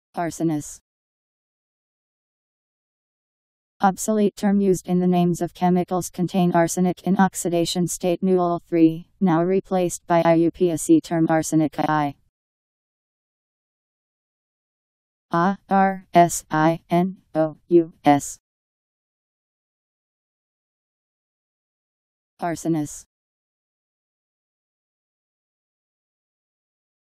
Arsinous. Obsolete term used in the names of chemicals contain arsenic in oxidation state null 3, now replaced by IUPAC term arsenic I. Arsinous.